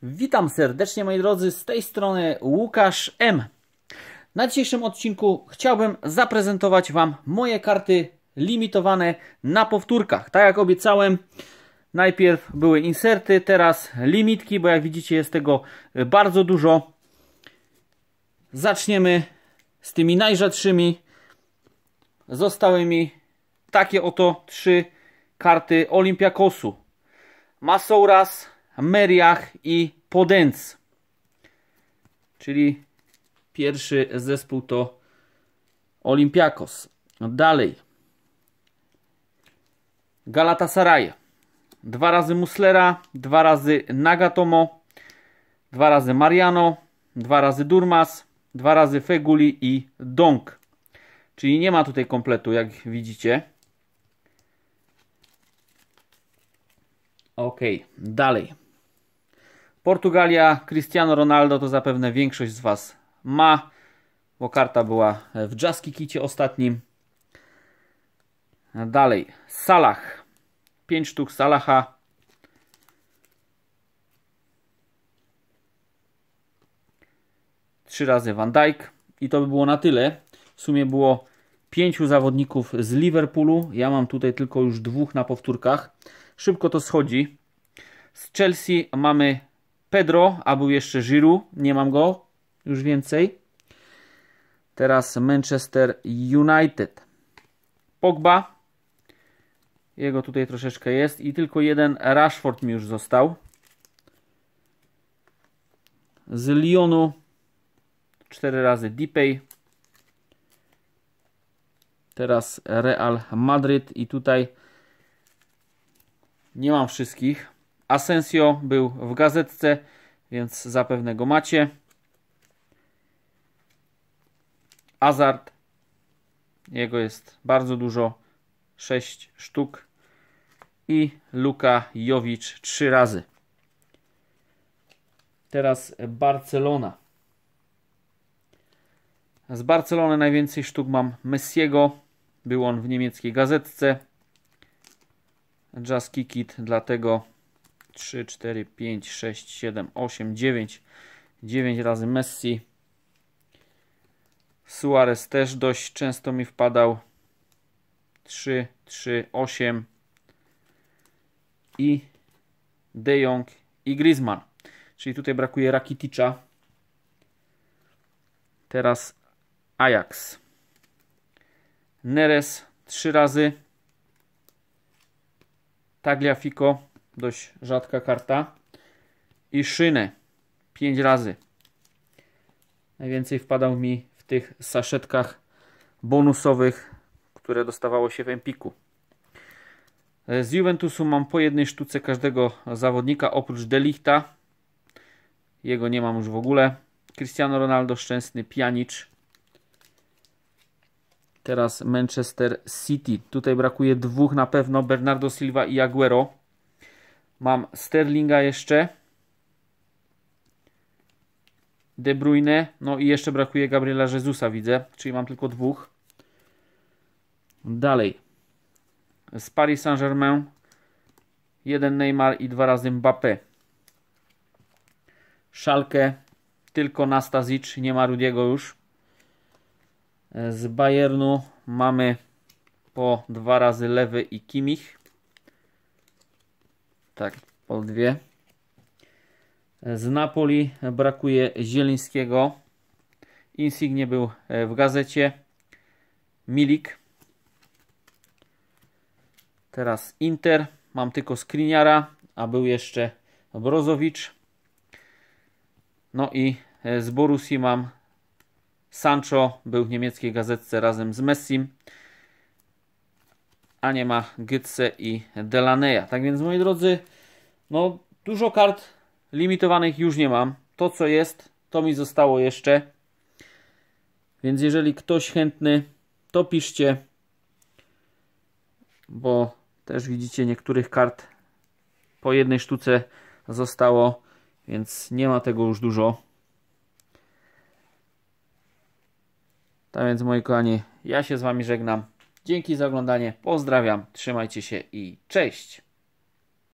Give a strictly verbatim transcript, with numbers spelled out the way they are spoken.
Witam serdecznie, moi drodzy, z tej strony Łukasz M. Na dzisiejszym odcinku chciałbym zaprezentować Wam moje karty limitowane na powtórkach. Tak jak obiecałem, najpierw były inserty, teraz limitki, bo jak widzicie jest tego bardzo dużo. Zaczniemy z tymi najrzadszymi. Zostały mi takie oto trzy karty Olympiakosu. Masouras, Meriach i Podence. Czyli pierwszy zespół to Olympiakos. Dalej Galatasaray. Dwa razy Muslera, dwa razy Nagatomo, dwa razy Mariano, dwa razy Durmaz, dwa razy Feguli i Dong. Czyli nie ma tutaj kompletu, jak widzicie. Ok, dalej. Portugalia, Cristiano Ronaldo, to zapewne większość z Was ma, bo karta była w Jazzkikicie ostatnim. Dalej, Salah. pięć sztuk Salaha. trzy razy Van Dijk. I to by było na tyle. W sumie było pięciu zawodników z Liverpoolu. Ja mam tutaj tylko już dwóch na powtórkach. Szybko to schodzi. Z Chelsea mamy Pedro, a był jeszcze Giroud. Nie mam go już więcej. Teraz Manchester United. Pogba. Jego tutaj troszeczkę jest. I tylko jeden Rashford mi już został. Z Lyonu cztery razy Depay. Teraz Real Madryt. I tutaj nie mam wszystkich. Asensio był w gazetce, więc zapewne go macie. Hazard. Jego jest bardzo dużo. sześć sztuk. I Luka Jovic trzy razy. Teraz Barcelona. Z Barcelony najwięcej sztuk mam Messiego. Był on w niemieckiej gazetce. Jazzkikit, dlatego trzy, cztery, pięć, sześć, siedem, osiem, dziewięć. dziewięć razy Messi. Suarez też dość często mi wpadał. trzy, trzy, osiem. I De Jong i Griezmann. Czyli tutaj brakuje Rakiticza. Teraz Ajax. Neres trzy razy. Tagliafico, dość rzadka karta. I Szynę pięć razy. Najwięcej wpadał mi w tych saszetkach bonusowych, które dostawało się w Empiku. Z Juventusu mam po jednej sztuce każdego zawodnika, oprócz De Lichta. Jego nie mam już w ogóle. Cristiano Ronaldo, Szczęsny, Pjanic. Teraz Manchester City. Tutaj brakuje dwóch na pewno. Bernardo Silva i Aguero. Mam Sterlinga jeszcze. De Bruyne. No i jeszcze brakuje Gabriela Jezusa, widzę. Czyli mam tylko dwóch. Dalej. Z Paris Saint-Germain. Jeden Neymar i dwa razy Mbappé. Schalke. Tylko Nastasic. Nie ma Rudiego już. Z Bayernu mamy po dwa razy Lewy i Kimmich. Tak, po dwie. Z Napoli brakuje Zielińskiego. Insigne był w gazecie. Milik. Teraz Inter. Mam tylko Skriniara, a był jeszcze Brozovic. No i z Borussii mam Sancho, był w niemieckiej gazetce razem z Messim. A nie ma Götze i Delaneya. Tak więc, moi drodzy, no dużo kart limitowanych już nie mam. To, co jest, to mi zostało jeszcze. Więc jeżeli ktoś chętny, to piszcie. Bo też widzicie, niektórych kart po jednej sztuce zostało. Więc nie ma tego już dużo. Tak więc, moi kochani, ja się z Wami żegnam. Dzięki za oglądanie, pozdrawiam, trzymajcie się i cześć!